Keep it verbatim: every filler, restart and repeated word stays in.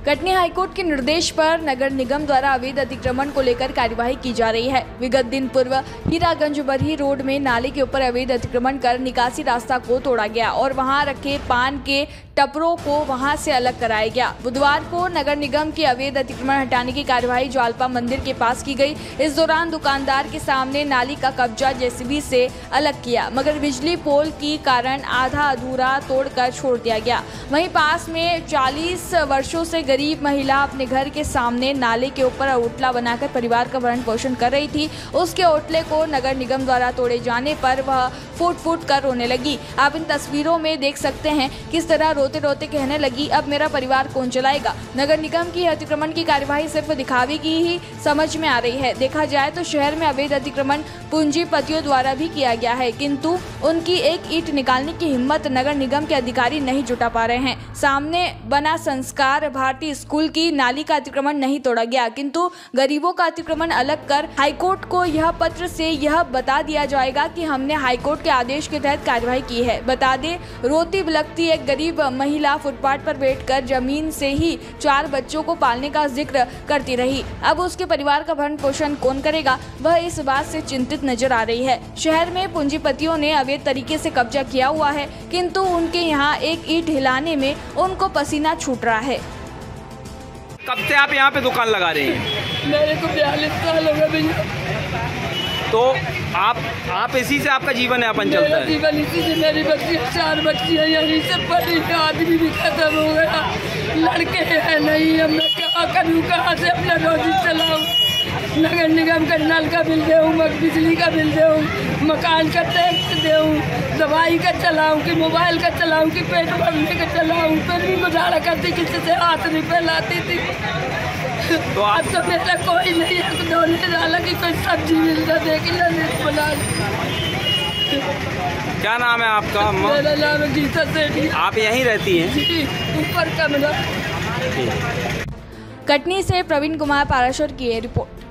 Katni high court के निर्देश पर नगर निगम द्वारा अवैध अतिक्रमण को लेकर कार्यवाही की जा रही है। विगत दिन पूर्व हीरागंज बरही रोड में नाले के ऊपर अवैध अतिक्रमण कर निकासी रास्ता को तोड़ा गया और वहां रखे पान के टपरों को वहां से अलग कराया गया। बुधवार को नगर निगम की अवैध अतिक्रमण हटाने की कार्यवाही ज्वालपा मंदिर के पास की गई। इस दौरान दुकानदार के सामने नाली का कब्जा जेसीबी से अलग किया, मगर बिजली पोल के कारण आधा अधूरा तोड़कर छोड़ दिया गया। वहीं पास में चालीस वर्षों से गरीब महिला अपने घर के सामने नाले के ऊपर ओटला बनाकर परिवार का भरण पोषण कर रही थी। उसके ओटले को नगर निगम द्वारा तोड़े जाने पर वह फूट फूट कर रोने लगी। आप इन तस्वीरों में देख सकते हैं किस तरह रोते रोते कहने लगी, अब मेरा परिवार कौन चलाएगा। नगर निगम की अतिक्रमण की कार्यवाही सिर्फ दिखावे की ही समझ में आ रही है। देखा जाए तो शहर में अवैध अतिक्रमण पूंजीपतियों द्वारा भी किया गया है, किंतु उनकी एक ईंट निकालने की हिम्मत नगर निगम के अधिकारी नहीं जुटा पा रहे हैं। सामने बना संस्कार भारती स्कूल की नाली का अतिक्रमण नहीं तोड़ा गया, किंतु गरीबों का अतिक्रमण अलग कर हाईकोर्ट को यह पत्र से यह बता दिया जाएगा कि हमने हाईकोर्ट के आदेश के तहत कार्यवाही की है। बता दें, रोती बिलखती एक गरीब महिला फुटपाथ पर बैठकर जमीन से ही चार बच्चों को पालने का जिक्र करती रही। अब उसके परिवार का भरण पोषण कौन करेगा, वह इस बात से चिंतित नजर आ रही है। शहर में पूंजीपतियों ने अवैध तरीके से कब्जा किया हुआ है, किंतु उनके यहाँ एक ईंट हिलाने में उनको पसीना छूट रहा है। कब से आप यहाँ पे दुकान लगा रही हैं? मेरे को बयालीस साल हो गए भैया। तो आप आप इसी से आपका जीवन यापन चलता है? जीवन इसी से, मेरी बच्चियाँ चार बच्चियाँ यहीं से पढ़ी, आदमी भी खत्म हो गया, लड़के हैं नहीं। अब मैं क्या करूँ, कहाँ से अपना रोजी चलाऊँ? नगर निगम का नल का बिल दूँ, बिजली का बिल दूँ, मकान का टैक्स दूँ, दवाई का चलाऊँ कि मोबाइल का चलाऊँ कि पेट भरने का चलाऊँ। फिर भी गुजारा करती, किसी से हाथ नहीं फैलाती थी। तो आज तो मेरा कोई नहीं है, तो डोने डाला कि कोई सब्जी मिल जाए, देखी ना बना। क्या नाम है आपका? मेरा नाम है गीता सेठी। आप यहीं रहती हैं? जी, ऊपर कमरा। कटनी से प्रवीण कुमार पाराशर की रिपोर्ट।